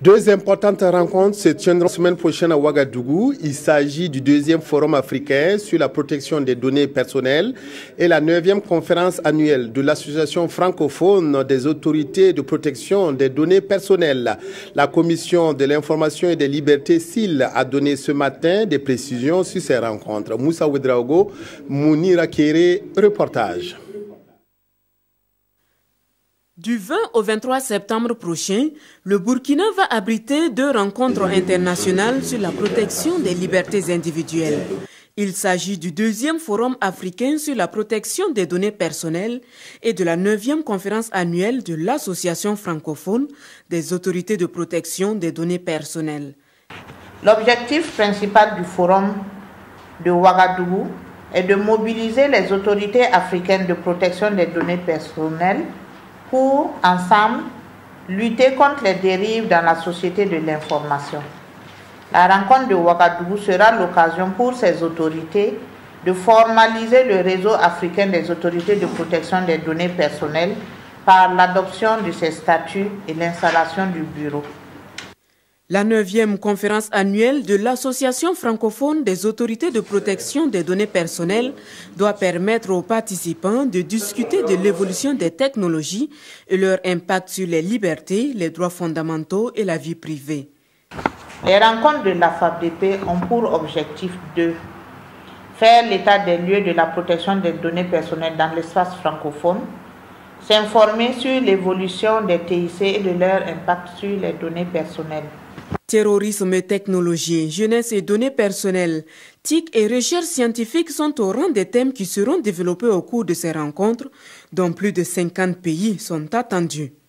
Deux importantes rencontres se tiendront la semaine prochaine à Ouagadougou. Il s'agit du deuxième forum africain sur la protection des données personnelles et la 9e conférence annuelle de l'Association francophone des autorités de protection des données personnelles. La Commission de l'information et des libertés CIL a donné ce matin des précisions sur ces rencontres. Moussa Ouedraogo, Mounira Kéré, reportage. Du 20 au 23 septembre prochain, le Burkina va abriter deux rencontres internationales sur la protection des libertés individuelles. Il s'agit du deuxième forum africain sur la protection des données personnelles et de la 9e conférence annuelle de l'Association francophone des autorités de protection des données personnelles. L'objectif principal du forum de Ouagadougou est de mobiliser les autorités africaines de protection des données personnelles pour, ensemble, lutter contre les dérives dans la société de l'information. La rencontre de Ouagadougou sera l'occasion pour ces autorités de formaliser le réseau africain des autorités de protection des données personnelles par l'adoption de ces statuts et l'installation du bureau. La 9e conférence annuelle de l'Association francophone des autorités de protection des données personnelles doit permettre aux participants de discuter de l'évolution des technologies et leur impact sur les libertés, les droits fondamentaux et la vie privée. Les rencontres de la FAPDP ont pour objectif de faire l'état des lieux de la protection des données personnelles dans l'espace francophone, s'informer sur l'évolution des TIC et de leur impact sur les données personnelles. Terrorisme et technologie, jeunesse et données personnelles, TIC et recherche scientifique sont au rang des thèmes qui seront développés au cours de ces rencontres, dont plus de 50 pays sont attendus.